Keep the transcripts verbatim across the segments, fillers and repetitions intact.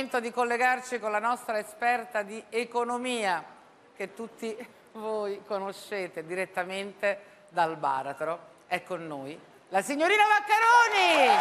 momento di collegarci con la nostra esperta di economia, che tutti voi conoscete direttamente dal baratro. È con noi la signorina Vaccaroni!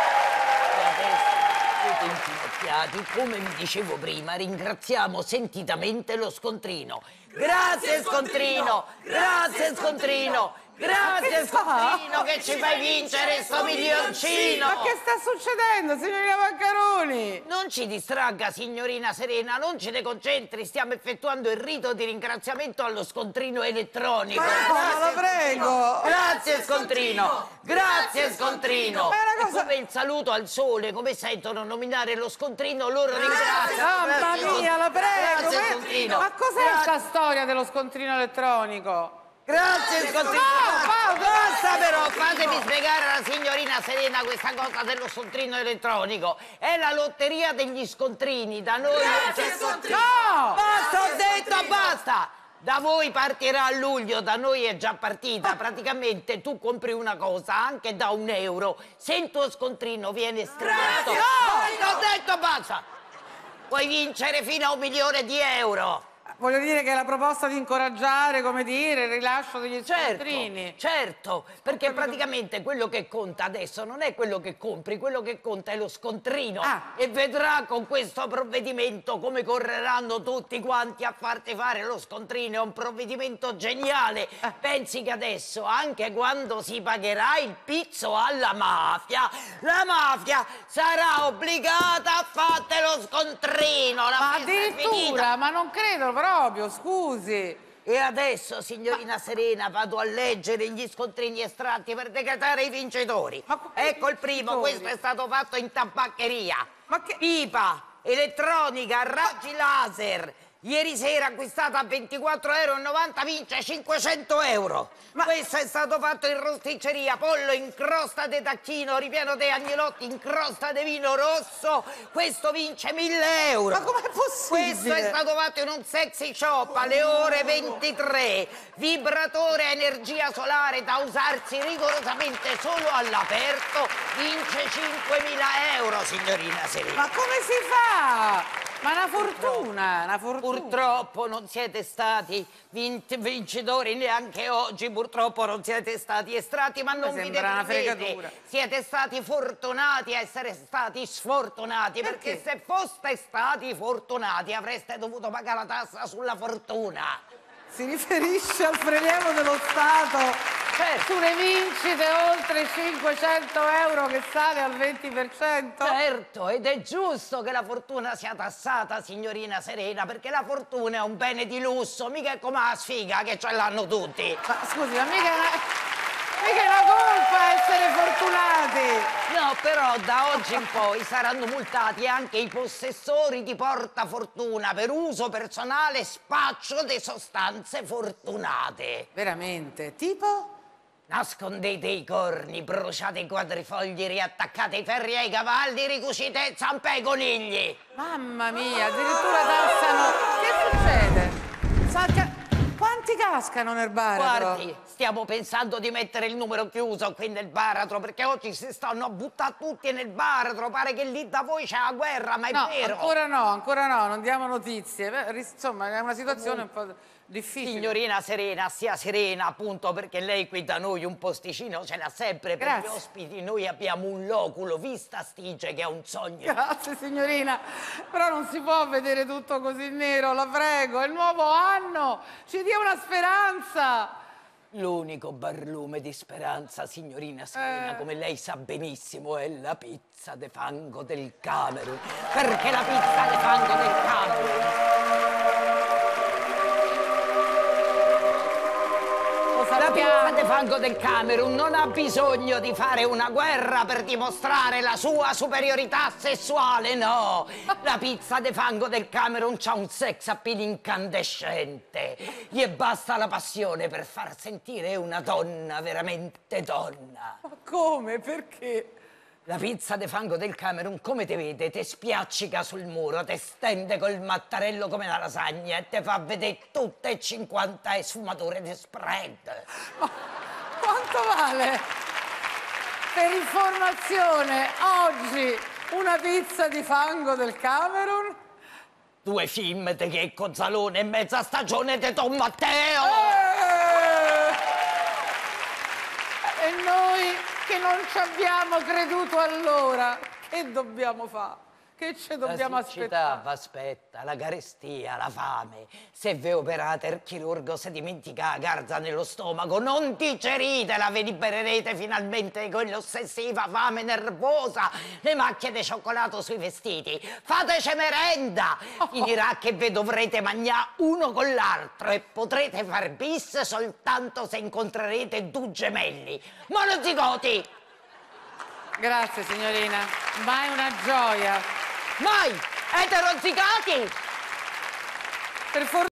Inginocchiati, come vi dicevo prima, ringraziamo sentitamente lo scontrino. Grazie scontrino! Grazie scontrino! Grazie scontrino che ci fai vincere sto milioncino! Ma che sta succedendo, signorina Vaccaroni? Non ci distragga, signorina Serena, non ci deconcentri, stiamo effettuando il rito di ringraziamento allo scontrino elettronico. Ma la prego! Grazie scontrino! Grazie scontrino! Ma è una cosa... Come il saluto al sole, come sentono nominare lo scontrino, loro ringraziano. Mamma mia, la prego! Grazie Ma, scontrino! ma cos'è questa storia dello scontrino elettronico? Grazie scontrino! No, no, Basta però, fatemi spiegare alla signorina Serena questa cosa dello scontrino elettronico. È la lotteria degli scontrini, da noi... Grazie scontrino! No! Basta, ho detto, basta! Da voi partirà a luglio, da noi è già partita. Praticamente tu compri una cosa anche da un euro. Se il tuo scontrino viene stretto... No! Ho detto basta! Puoi vincere fino a un milione di euro. Voglio dire che è la proposta di incoraggiare, come dire, il rilascio degli Certo, scontrini. certo, perché praticamente quello che conta adesso non è quello che compri, quello che conta è lo scontrino. Ah. E vedrà con questo provvedimento come correranno tutti quanti a farti fare lo scontrino. È un provvedimento geniale. Ah. Pensi che adesso, anche quando si pagherà il pizzo alla mafia, la mafia sarà obbligata a farti lo scontrino. La Ma festa è finita. addirittura, ma non credo proprio, scusi. E adesso, signorina Serena, vado a leggere gli scontrini estratti per decretare i vincitori. Ma come Ecco il primo, vincitori? questo è stato fatto in tabaccheria. Ma che... Pipa, elettronica, raggi laser. Ieri sera acquistata a ventiquattro e novanta euro, vince cinquecento euro. Ma- Questo è stato fatto in rosticceria, pollo in crosta di tacchino, ripieno di agnolotti in crosta di vino rosso. Questo vince mille euro. Ma com'è possibile? Questo è stato fatto in un sexy shop alle ore ventitré. Vibratore a energia solare da usarsi rigorosamente solo all'aperto. Vince cinquemila euro, signorina Serena. Ma come si fa? Ma una fortuna, una fortuna. Purtroppo non siete stati vin- vincitori neanche oggi, purtroppo non siete stati estratti, ma non vi sembra una deprimete. fregatura. Siete stati fortunati a essere stati sfortunati, perché, Perché? se foste stati fortunati avreste dovuto pagare la tassa sulla fortuna. Si riferisce al prelievo dello Stato Certo. sulle vincite oltre i cinquecento euro che sale al venti per cento? Certo, ed è giusto che la fortuna sia tassata, signorina Serena, perché la fortuna è un bene di lusso, mica è come la sfiga che ce l'hanno tutti. Ma scusi, ma mica è una, mica è una colpa essere fortunati! No, però da oggi in poi saranno multati anche i possessori di portafortuna per uso personale e spaccio di sostanze fortunate. Veramente? Tipo? Nascondete i corni, bruciate i quadrifogli, riattaccate i ferri ai cavalli, ricucite zampe ai conigli. Mamma mia, addirittura tassano... Che succede? Sa che... Quanti cascano nel baratro? Guardi, stiamo pensando di mettere il numero chiuso qui nel baratro, perché oggi si stanno a buttare tutti nel baratro. Pare che lì da voi c'è la guerra, ma è No, vero. ancora no, ancora no, non diamo notizie. Beh, insomma, è una situazione un po' difficile. Signorina Serena, sia serena, appunto, perché lei qui da noi un posticino ce l'ha sempre per Grazie. gli ospiti. Noi abbiamo un loculo, vista Stige, che è un sogno. Grazie signorina, però non si può vedere tutto così nero, la prego, è il nuovo anno, ci dia una speranza. L'unico barlume di speranza, signorina Serena, Eh. come lei sa benissimo, è la pizza de fango del Camerun. Perché la pizza de fango del Camerun... La pizza de fango del Camerun non ha bisogno di fare una guerra per dimostrare la sua superiorità sessuale, no! La pizza de fango del Camerun c'ha un sex appeal incandescente. Gli basta la passione per far sentire una donna veramente donna. Ma come? Perché? La pizza de fango del Camerun, come te vede, te spiaccica sul muro, te stende col mattarello come la lasagna e te fa vedere tutte e cinquanta sfumature di spread. Ma quanto vale? Per informazione, oggi Una pizza di fango del Camerun. Due film di Checco Zalone e mezza stagione di Don Matteo. Eh! E noi che non ci abbiamo creduto allora, che dobbiamo fare? Che ci dobbiamo la siccità aspettare? va aspetta, la carestia, la fame. Se vi operate il chirurgo si dimentica la garza nello stomaco, non digeritela, vi libererete finalmente di quell'ossessiva fame nervosa, le macchie di cioccolato sui vestiti. Fateci merenda! Finirà che vi dovrete mangiare uno con l'altro e potrete far bis soltanto se incontrerete due gemelli. Monozigoti! Grazie signorina, ma è una gioia. Noi, eterozigoti! Per fortuna